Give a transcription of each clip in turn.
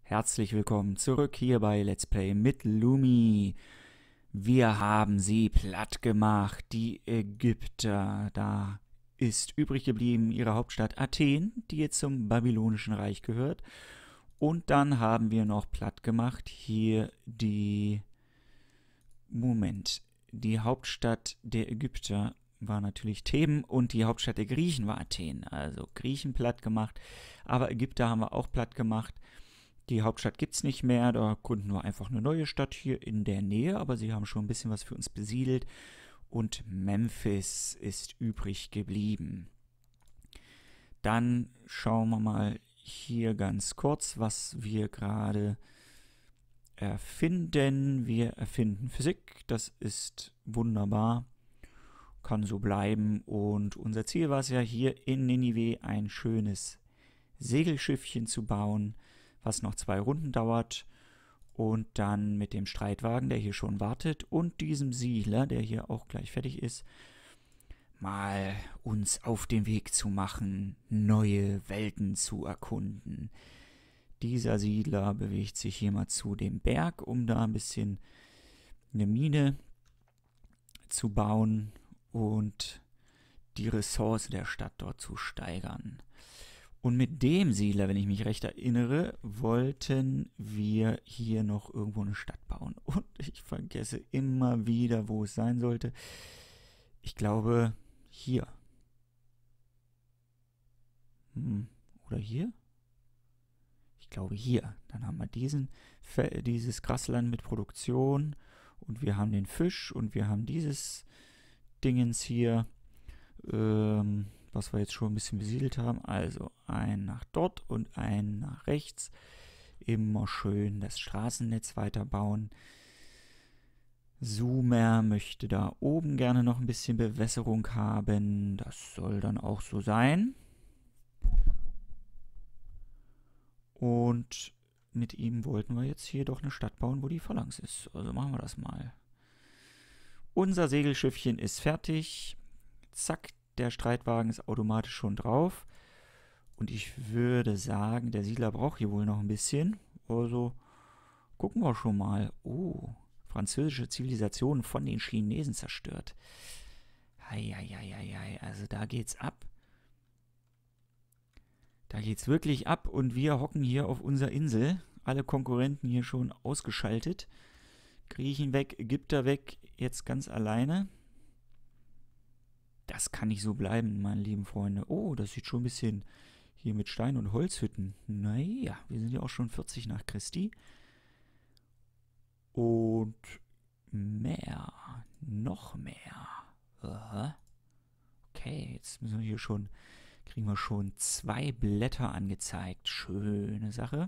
Herzlich willkommen zurück hier bei Let's Play mit Lumi. Wir haben sie platt gemacht, die Ägypter. Da ist übrig geblieben ihre Hauptstadt Athen, die jetzt zum Babylonischen Reich gehört. Und dann haben wir noch platt gemacht hier die Hauptstadt der Ägypter war natürlich Theben und die Hauptstadt der Griechen war Athen. Also Griechen platt gemacht, aber Ägypter haben wir auch platt gemacht. Die Hauptstadt gibt es nicht mehr, da gründen wir einfach eine neue Stadt hier in der Nähe, aber sie haben schon ein bisschen was für uns besiedelt und Memphis ist übrig geblieben. Dann schauen wir mal hier ganz kurz, was wir gerade erfinden. Wir erfinden Physik, das ist wunderbar, kann so bleiben und unser Ziel war es ja hier in Ninive ein schönes Segelschiffchen zu bauen, was noch 2 Runden dauert und dann mit dem Streitwagen, der hier schon wartet und diesem Siedler, der hier auch gleich fertig ist, mal uns auf den Weg zu machen, neue Welten zu erkunden. Dieser Siedler bewegt sich hier mal zu dem Berg, um da ein bisschen eine Mine zu bauen und die Ressource der Stadt dort zu steigern. Und mit dem Siedler, wenn ich mich recht erinnere, wollten wir hier noch irgendwo eine Stadt bauen. Und ich vergesse immer wieder, wo es sein sollte. Ich glaube, hier. Oder hier? Ich glaube, hier. Dann haben wir dieses Grasland mit Produktion. Und wir haben den Fisch. Und wir haben dieses Dingens hier. Was wir jetzt schon ein bisschen besiedelt haben. Also ein nach dort und ein nach rechts. Immer schön das Straßennetz weiterbauen. Sumer möchte da oben gerne noch ein bisschen Bewässerung haben. Das soll dann auch so sein. Und mit ihm wollten wir jetzt hier doch eine Stadt bauen, wo die Phalanx ist. Also machen wir das mal. Unser Segelschiffchen ist fertig. Zack. Der Streitwagen ist automatisch schon drauf. Und ich würde sagen, der Siedler braucht hier wohl noch ein bisschen. Also gucken wir schon mal. Oh, französische Zivilisation von den Chinesen zerstört. Heieieiei, also da geht's ab. Da geht's wirklich ab und wir hocken hier auf unserer Insel. Alle Konkurrenten hier schon ausgeschaltet. Griechen weg, Ägypter weg, jetzt ganz alleine. Das kann nicht so bleiben, meine lieben Freunde. Oh, das sieht schon ein bisschen hier mit Stein- und Holzhütten. Naja, wir sind ja auch schon 40 nach Christi. Und mehr. Noch mehr. Aha. Okay, jetzt müssen wir hier schon, kriegen wir schon 2 Blätter angezeigt. Schöne Sache.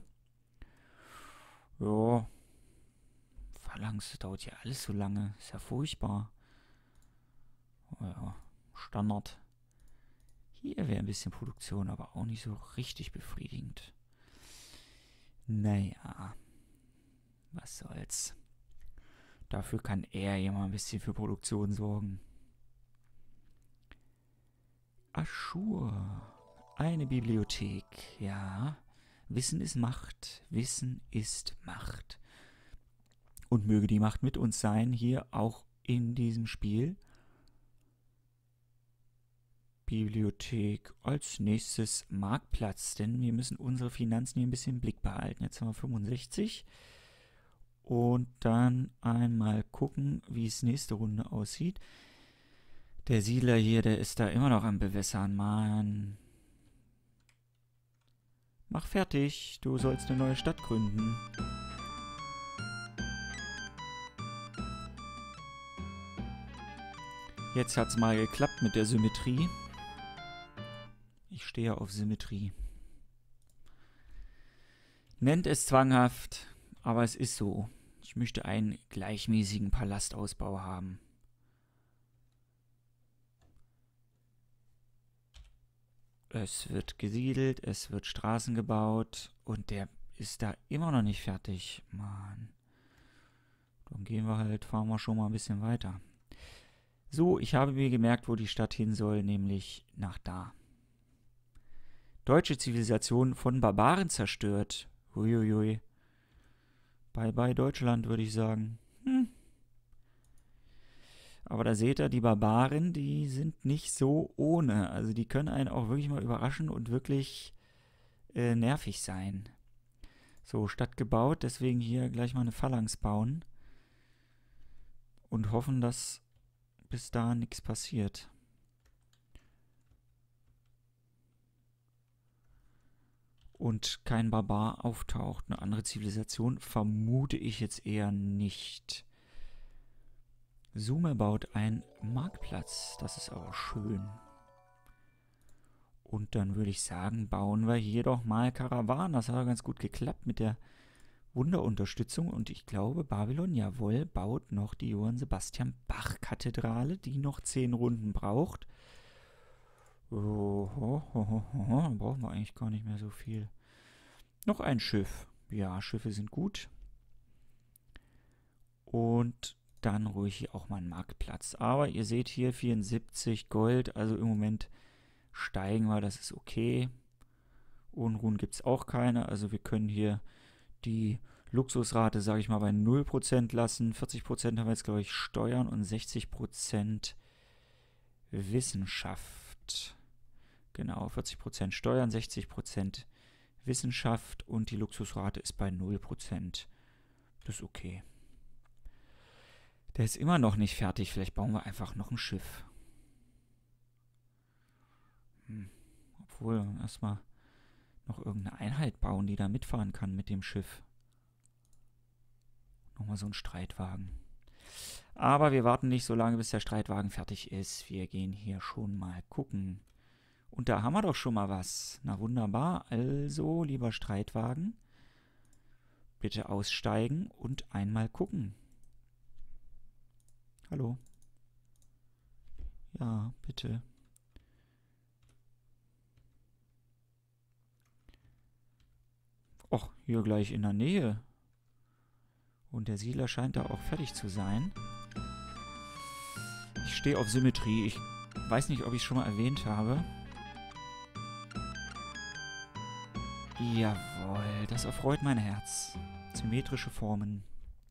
Ja. Phalanx, dauert ja alles so lange. Ist ja furchtbar. Ja. Standard. Hier wäre ein bisschen Produktion, aber auch nicht so richtig befriedigend. Naja, was soll's. Dafür kann er ja mal ein bisschen für Produktion sorgen. Aschur. Eine Bibliothek, ja. Wissen ist Macht. Wissen ist Macht. Und möge die Macht mit uns sein, hier auch in diesem Spiel. Bibliothek. Als nächstes Marktplatz, denn wir müssen unsere Finanzen hier ein bisschen im Blick behalten. Jetzt haben wir 65. Und dann einmal gucken, wie es nächste Runde aussieht. Der Siedler hier, der ist da immer noch am Bewässern. Mann. Mach fertig. Du sollst eine neue Stadt gründen. Jetzt hat's mal geklappt mit der Symmetrie. Ich stehe auf Symmetrie. Nennt es zwanghaft, aber es ist so. Ich möchte einen gleichmäßigen Palastausbau haben. Es wird gesiedelt, es wird Straßen gebaut und der ist da immer noch nicht fertig. Mann. Dann gehen wir halt, fahren wir schon mal ein bisschen weiter. So, ich habe mir gemerkt, wo die Stadt hin soll, nämlich nach da. Deutsche Zivilisation von Barbaren zerstört. Uiuiui. Bye bye Deutschland, würde ich sagen. Aber da seht ihr, die Barbaren, die sind nicht so ohne. Also die können einen auch wirklich mal überraschen und wirklich nervig sein. So, Stadt gebaut, deswegen hier gleich mal eine Phalanx bauen. Und hoffen, dass bis da nichts passiert. Und kein Barbar auftaucht. Eine andere Zivilisation vermute ich jetzt eher nicht. Sumer baut einen Marktplatz. Das ist aber schön. Und dann würde ich sagen, bauen wir hier doch mal Karawanen. Das hat ja ganz gut geklappt mit der Wunderunterstützung. Und ich glaube, Babylon, jawohl, baut noch die Johann Sebastian Bach-Kathedrale, die noch 10 Runden braucht. Dann brauchen wir eigentlich gar nicht mehr so viel. Noch ein Schiff. Ja, Schiffe sind gut. Und dann ruhig hier auch mal einen Marktplatz. Aber ihr seht hier 74 Gold, also im Moment steigen wir, das ist okay. Unruhen gibt es auch keine, also wir können hier die Luxusrate, sage ich mal, bei 0% lassen. 40% haben wir jetzt, glaube ich, Steuern und 60% Wissenschaft. Genau, 40% Steuern, 60% Wissenschaft und die Luxusrate ist bei 0%. Das ist okay. Der ist immer noch nicht fertig. Vielleicht bauen wir einfach noch ein Schiff. Obwohl, erstmal noch irgendeine Einheit bauen, die da mitfahren kann mit dem Schiff. Nochmal so ein Streitwagen. Aber wir warten nicht so lange, bis der Streitwagen fertig ist. Wir gehen hier schon mal gucken. Und da haben wir doch schon mal was. Na wunderbar. Also, lieber Streitwagen, bitte aussteigen und einmal gucken. Hallo. Ja, bitte. Och, hier gleich in der Nähe. Und der Siedler scheint da auch fertig zu sein. Ich stehe auf Symmetrie. Ich weiß nicht, ob ich es schon mal erwähnt habe. Jawohl, das erfreut mein Herz. Symmetrische Formen.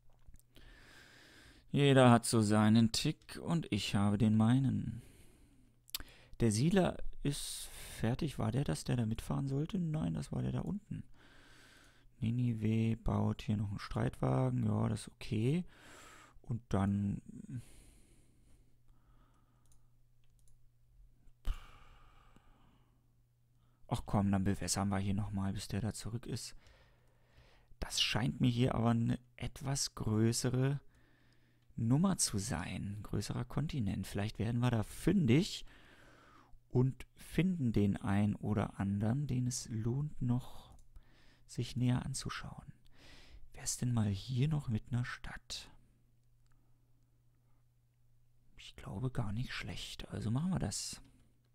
Jeder hat so seinen Tick und ich habe den meinen. Der Siedler ist fertig. War der das, der da mitfahren sollte? Nein, das war der da unten. Ninive baut hier noch einen Streitwagen. Ja, das ist okay. Und dann... Ach komm, dann bewässern wir hier nochmal, bis der da zurück ist. Das scheint mir hier aber eine etwas größere Nummer zu sein. Größerer Kontinent. Vielleicht werden wir da fündig und finden den ein oder anderen, den es lohnt noch sich näher anzuschauen. Wer ist denn mal hier noch mit einer Stadt? Ich glaube gar nicht schlecht. Also machen wir das.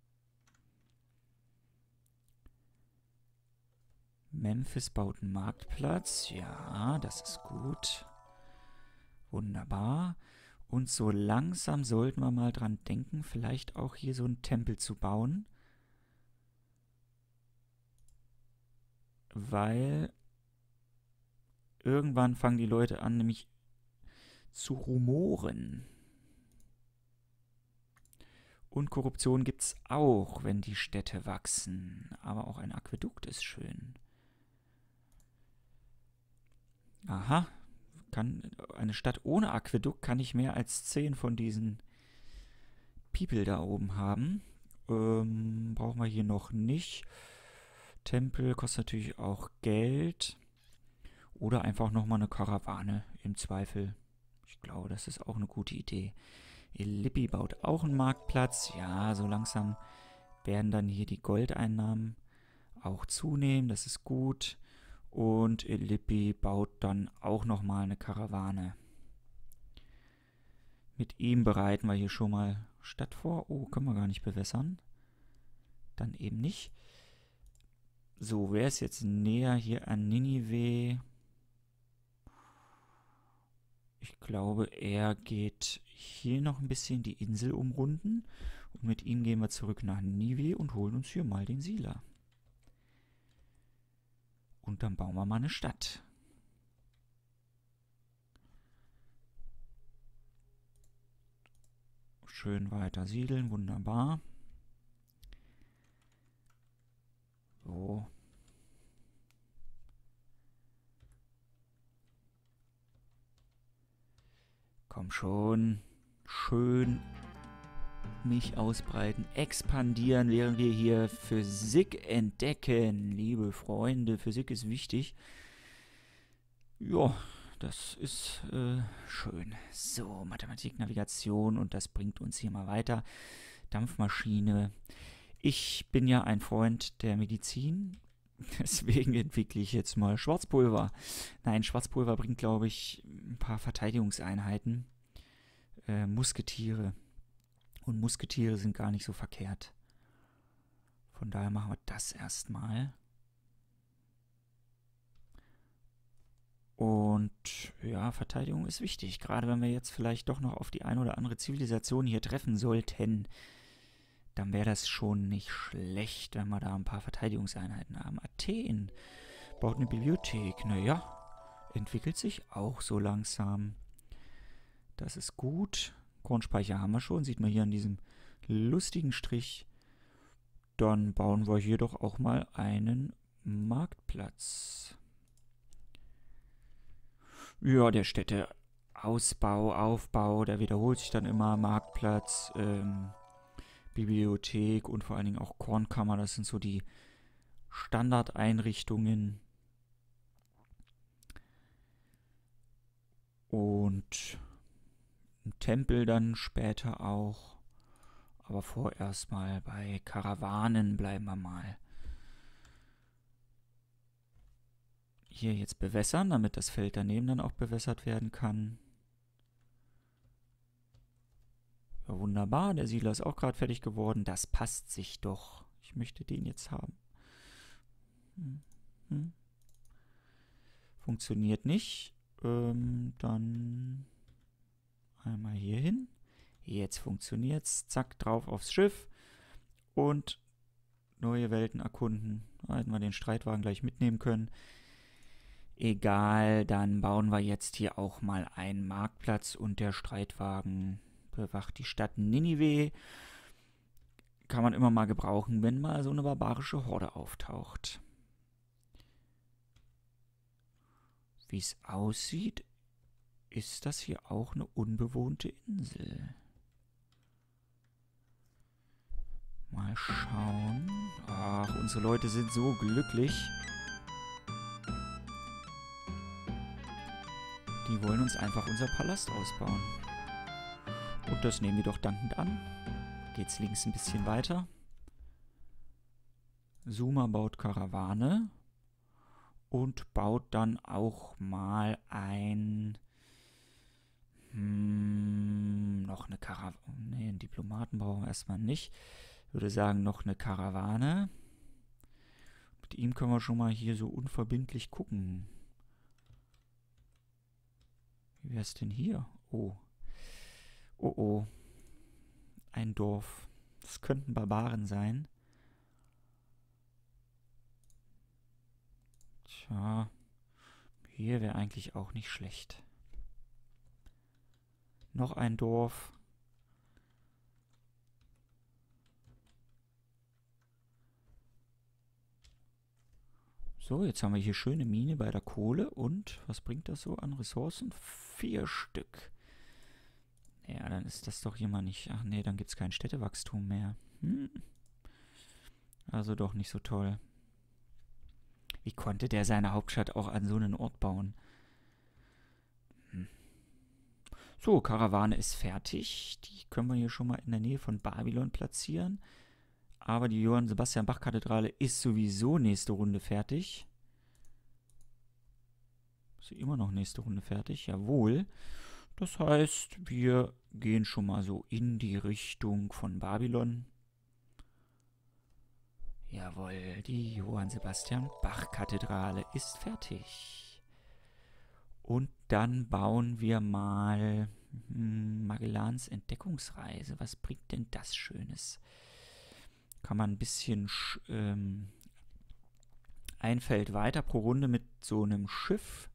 Memphis baut einen Marktplatz. Ja, das ist gut. Wunderbar. Und so langsam sollten wir mal dran denken, vielleicht auch hier so einen Tempel zu bauen. Weil irgendwann fangen die Leute an, nämlich zu rumoren. Und Korruption gibt es auch, wenn die Städte wachsen. Aber auch ein Aquädukt ist schön. Aha, eine Stadt ohne Aquädukt kann nicht mehr als 10 von diesen People da oben haben. Brauchen wir hier noch nicht. Tempel kostet natürlich auch Geld. Oder einfach nochmal eine Karawane im Zweifel. Ich glaube, das ist auch eine gute Idee. Illipi baut auch einen Marktplatz. Ja, so langsam werden dann hier die Goldeinnahmen auch zunehmen. Das ist gut. Und Illipi baut dann auch nochmal eine Karawane. Mit ihm bereiten wir hier schon mal Stadt vor. Oh, können wir gar nicht bewässern. Dann eben nicht. So, wer ist jetzt näher hier an Ninive? Ich glaube, er geht hier noch ein bisschen die Insel umrunden. Und mit ihm gehen wir zurück nach Ninive und holen uns hier mal den Siedler. Und dann bauen wir mal eine Stadt. Schön weiter siedeln, wunderbar. So. Komm schon. Schön mich ausbreiten, expandieren, während wir hier Physik entdecken. Liebe Freunde, Physik ist wichtig. Ja, das ist schön. So, Mathematik, Navigation und das bringt uns hier mal weiter. Dampfmaschine. Ich bin ja ein Freund der Medizin, deswegen entwickle ich jetzt mal Schwarzpulver. Nein, Schwarzpulver bringt, glaube ich, ein paar Verteidigungseinheiten. Musketiere. Und Musketiere sind gar nicht so verkehrt. Von daher machen wir das erstmal. Und ja, Verteidigung ist wichtig. Gerade wenn wir jetzt vielleicht doch noch auf die eine oder andere Zivilisation hier treffen sollten, dann wäre das schon nicht schlecht, wenn wir da ein paar Verteidigungseinheiten haben. Athen baut eine Bibliothek. Naja, entwickelt sich auch so langsam. Das ist gut. Kornspeicher haben wir schon, sieht man hier an diesem lustigen Strich. Dann bauen wir hier doch auch mal einen Marktplatz. Ja, der Städteausbau, Aufbau, der wiederholt sich dann immer. Marktplatz, Bibliothek und vor allen Dingen auch Kornkammer. Das sind so die Standardeinrichtungen. Und ein Tempel dann später auch. Aber vorerst mal bei Karawanen bleiben wir mal. Hier jetzt bewässern, damit das Feld daneben dann auch bewässert werden kann. Ja, wunderbar. Der Siedler ist auch gerade fertig geworden. Das passt sich doch. Ich möchte den jetzt haben. Funktioniert nicht. Dann einmal hier hin. Jetzt funktioniert's. Zack, drauf aufs Schiff. Und neue Welten erkunden. Da hätten wir den Streitwagen gleich mitnehmen können. Egal, dann bauen wir jetzt hier auch mal einen Marktplatz und der Streitwagen bewacht die Stadt Ninive. Kann man immer mal gebrauchen, wenn mal so eine barbarische Horde auftaucht. Wie es aussieht, ist das hier auch eine unbewohnte Insel. Mal schauen. Ach, unsere Leute sind so glücklich. Die wollen uns einfach unser Palast ausbauen. Und das nehmen wir doch dankend an. Geht's links ein bisschen weiter. Suma baut Karawane. Und baut dann auch mal ein... noch eine Karawane. Ne, einen Diplomaten brauchen wir erstmal nicht. Ich würde sagen, noch eine Karawane. Mit ihm können wir schon mal hier so unverbindlich gucken. Wie wäre es denn hier? Oh. Oh oh. Ein Dorf. Das könnten Barbaren sein. Tja. Hier wäre eigentlich auch nicht schlecht. Noch ein Dorf. So, jetzt haben wir hier schöne Mine bei der Kohle. Und was bringt das so an Ressourcen? 4 Stück. Ja, dann ist das doch hier mal nicht... Ach nee, dann gibt es kein Städtewachstum mehr. Also doch nicht so toll. Wie konnte der seine Hauptstadt auch an so einen Ort bauen? So, Karawane ist fertig. Die können wir hier schon mal in der Nähe von Babylon platzieren. Aber die Johann Sebastian Bach-Kathedrale ist sowieso nächste Runde fertig. Ist sie immer noch nächste Runde fertig? Jawohl. Das heißt, wir gehen schon mal so in die Richtung von Babylon. Jawohl, die Johann Sebastian Bach-Kathedrale ist fertig. Und dann bauen wir mal Magellans Entdeckungsreise. Was bringt denn das Schönes? Kann man ein bisschen ein Feld weiter pro Runde mit so einem Schiff.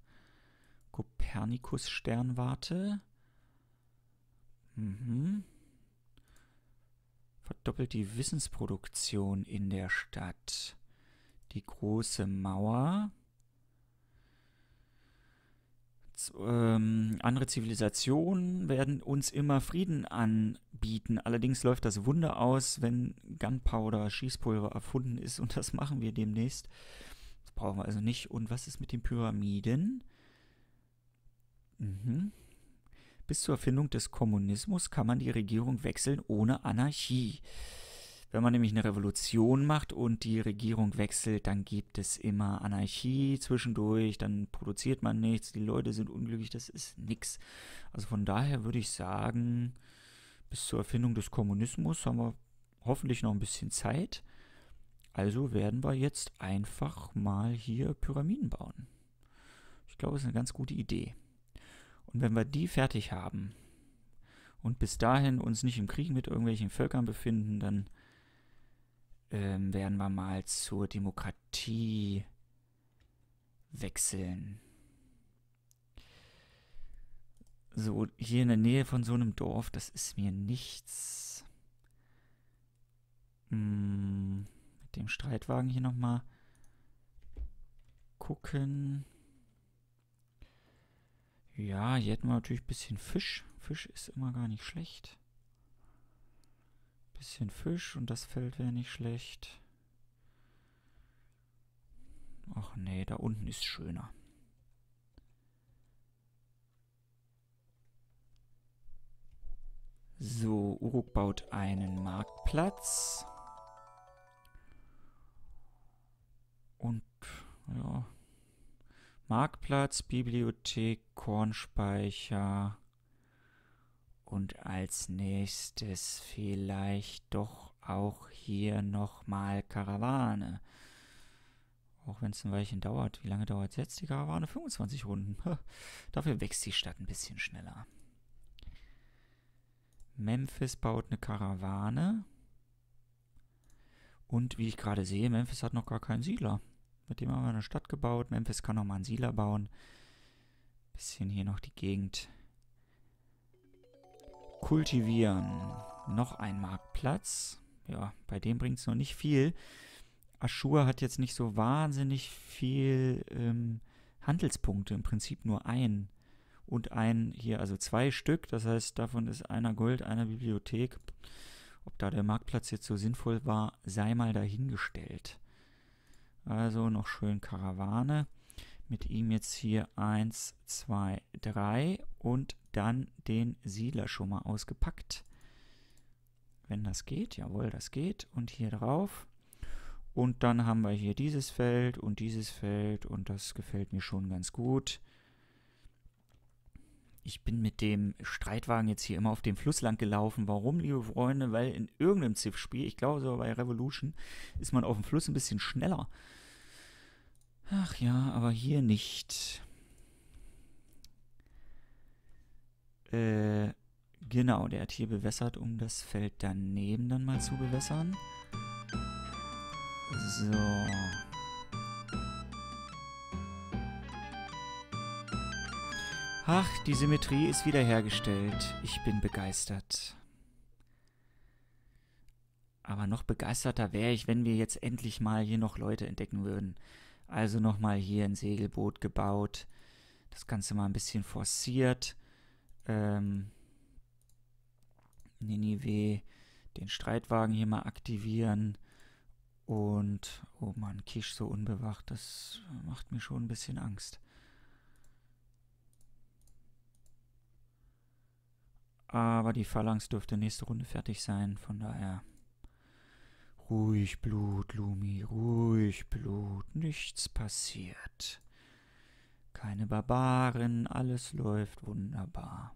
Kopernikus Sternwarte. verdoppelt die Wissensproduktion in der Stadt. Die große Mauer. Andere Zivilisationen werden uns immer Frieden anbieten. Allerdings läuft das Wunder aus, wenn Gunpowder, Schießpulver erfunden ist. Und das machen wir demnächst. Das brauchen wir also nicht. Und was ist mit den Pyramiden? Bis zur Erfindung des Kommunismus kann man die Regierung wechseln ohne Anarchie. Wenn man nämlich eine Revolution macht und die Regierung wechselt, dann gibt es immer Anarchie zwischendurch, dann produziert man nichts, die Leute sind unglücklich, das ist nix. Also von daher würde ich sagen, bis zur Erfindung des Kommunismus haben wir hoffentlich noch ein bisschen Zeit. Also werden wir jetzt einfach mal hier Pyramiden bauen. Ich glaube, das ist eine ganz gute Idee. Und wenn wir die fertig haben und bis dahin uns nicht im Krieg mit irgendwelchen Völkern befinden, dann werden wir mal zur Demokratie wechseln. So, hier in der Nähe von so einem Dorf, das ist mir nichts. Mit dem Streitwagen hier nochmal gucken. Ja, hier hätten wir natürlich ein bisschen Fisch. Fisch ist immer gar nicht schlecht. Bisschen Fisch und das Feld wäre nicht schlecht. Ach nee, da unten ist schöner. So, Uruk baut einen Marktplatz. Und, ja. Marktplatz, Bibliothek, Kornspeicher. Und als nächstes vielleicht doch auch hier nochmal Karawane. Auch wenn es ein Weilchen dauert. Wie lange dauert jetzt die Karawane? 25 Runden. Dafür wächst die Stadt ein bisschen schneller. Memphis baut eine Karawane. Und wie ich gerade sehe, Memphis hat noch gar keinen Siedler. Mit dem haben wir eine Stadt gebaut. Memphis kann noch mal einen Siedler bauen. Bisschen hier noch die Gegend kultivieren. Noch ein Marktplatz. Ja, bei dem bringt es noch nicht viel. Aschur hat jetzt nicht so wahnsinnig viel Handelspunkte. Im Prinzip nur ein. Und ein hier, also 2 Stück. Das heißt, davon ist einer Gold, einer Bibliothek. Ob da der Marktplatz jetzt so sinnvoll war, sei mal dahingestellt. Also noch schön Karawane. Mit ihm jetzt hier 1, 2, 3 und dann den Siedler schon mal ausgepackt. Wenn das geht, jawohl, das geht. Und hier drauf. Und dann haben wir hier dieses Feld und das gefällt mir schon ganz gut. Ich bin mit dem Streitwagen jetzt hier immer auf dem Fluss lang gelaufen. Warum, liebe Freunde? Weil in irgendeinem Civ-Spiel, ich glaube so bei Revolution, ist man auf dem Fluss ein bisschen schneller. Ach ja, aber hier nicht. Genau, der hat hier bewässert, um das Feld daneben dann mal zu bewässern. So. Ach, die Symmetrie ist wiederhergestellt. Ich bin begeistert. Aber noch begeisterter wäre ich, wenn wir jetzt endlich mal hier noch Leute entdecken würden. Also nochmal hier ein Segelboot gebaut. Das Ganze mal ein bisschen forciert. Ninive, den Streitwagen hier mal aktivieren. Und, oh Mann, Kisch so unbewacht, das macht mir schon ein bisschen Angst. Aber die Phalanx dürfte nächste Runde fertig sein, von daher. Ruhig Blut, Lumi, ruhig Blut, nichts passiert. Keine Barbaren, alles läuft wunderbar.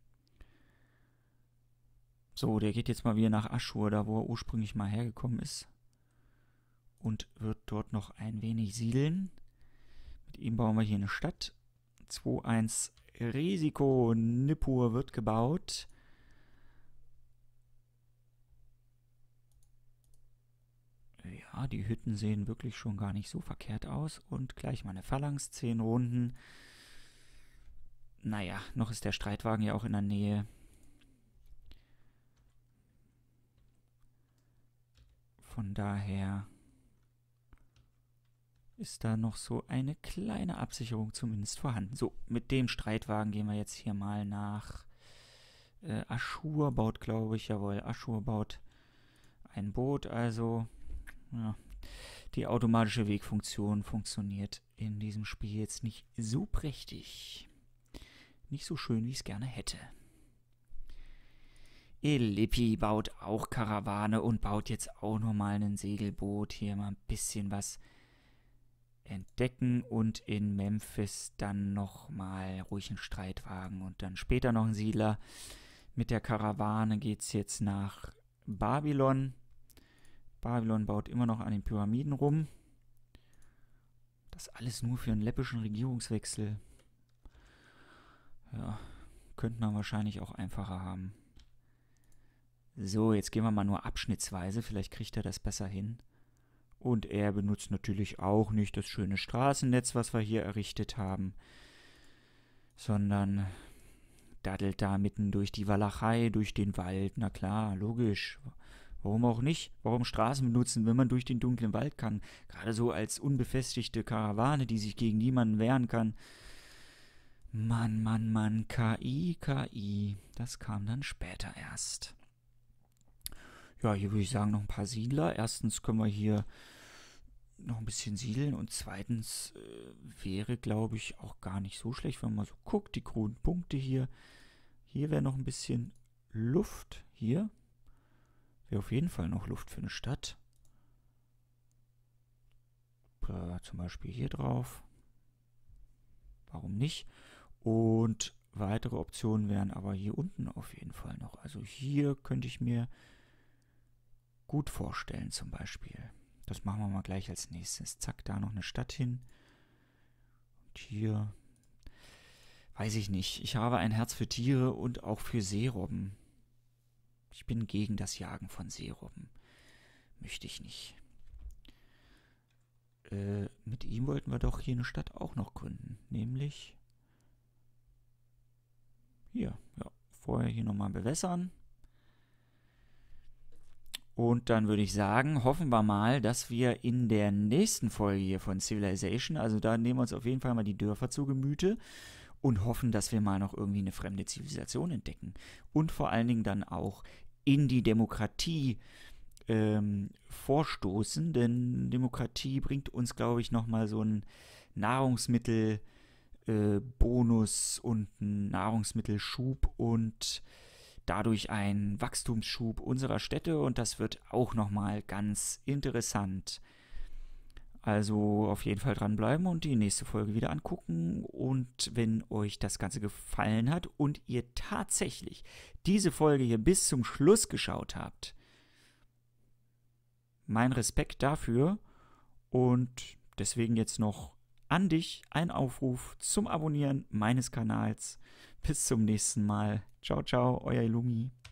So, der geht jetzt mal wieder nach Aschur, da wo er ursprünglich mal hergekommen ist. Und wird dort noch ein wenig siedeln. Mit ihm bauen wir hier eine Stadt. 2-1 Risiko, Nippur wird gebaut. Ja, die Hütten sehen wirklich schon gar nicht so verkehrt aus. Und gleich mal eine Phalanx, 10 Runden. Naja, noch ist der Streitwagen ja auch in der Nähe. Von daher ist da noch so eine kleine Absicherung zumindest vorhanden. So, mit dem Streitwagen gehen wir jetzt hier mal nach Aschur baut, glaube ich, jawohl, Aschur baut ein Boot, also ja, die automatische Wegfunktion funktioniert in diesem Spiel jetzt nicht so prächtig. Nicht so schön, wie ich es gerne hätte. Elippi baut auch Karawane und baut jetzt auch nochmal ein Segelboot. Hier mal ein bisschen was entdecken und in Memphis dann nochmal ruhig einen Streitwagen und dann später noch einen Siedler. Mit der Karawane geht es jetzt nach Babylon. Babylon baut immer noch an den Pyramiden rum. Das alles nur für einen läppischen Regierungswechsel. Ja, könnte man wahrscheinlich auch einfacher haben. So, jetzt gehen wir mal nur abschnittsweise. Vielleicht kriegt er das besser hin. Und er benutzt natürlich auch nicht das schöne Straßennetz, was wir hier errichtet haben, sondern daddelt da mitten durch die Walachei, durch den Wald. Na klar, logisch. Warum auch nicht? Warum Straßen benutzen, wenn man durch den dunklen Wald kann? Gerade so als unbefestigte Karawane, die sich gegen niemanden wehren kann. Mann, KI. Das kam dann später erst. Ja, hier würde ich sagen, noch ein paar Siedler. Erstens können wir hier noch ein bisschen siedeln und zweitens wäre, glaube ich, auch gar nicht so schlecht, wenn man mal so guckt, die grünen Punkte hier. Hier wäre noch ein bisschen Luft. Hier wäre auf jeden Fall noch Luft für eine Stadt. Zum Beispiel hier drauf. Warum nicht? Und weitere Optionen wären aber hier unten auf jeden Fall noch. Also hier könnte ich mir gut vorstellen zum Beispiel. Das machen wir mal gleich als nächstes. Zack, da noch eine Stadt hin. Und hier, weiß ich nicht. Ich habe ein Herz für Tiere und auch für Seerobben. Ich bin gegen das Jagen von Seerobben. Möchte ich nicht. Mit ihm wollten wir doch hier eine Stadt auch noch gründen. Nämlich hier. Ja, vorher hier nochmal bewässern. Und dann würde ich sagen, hoffen wir mal, dass wir in der nächsten Folge hier von Civilization, also da nehmen wir uns auf jeden Fall mal die Dörfer zu Gemüte und hoffen, dass wir mal noch irgendwie eine fremde Zivilisation entdecken. Und vor allen Dingen dann auch in die Demokratie vorstoßen, denn Demokratie bringt uns, glaube ich, nochmal so einen Nahrungsmittelbonus und einen Nahrungsmittelschub und dadurch einen Wachstumsschub unserer Städte und das wird auch nochmal ganz interessant. Also auf jeden Fall dranbleiben und die nächste Folge wieder angucken und wenn euch das Ganze gefallen hat und ihr tatsächlich diese Folge hier bis zum Schluss geschaut habt, mein Respekt dafür und deswegen jetzt noch an dich ein Aufruf zum Abonnieren meines Kanals. Bis zum nächsten Mal. Ciao, ciao, euer Illumi.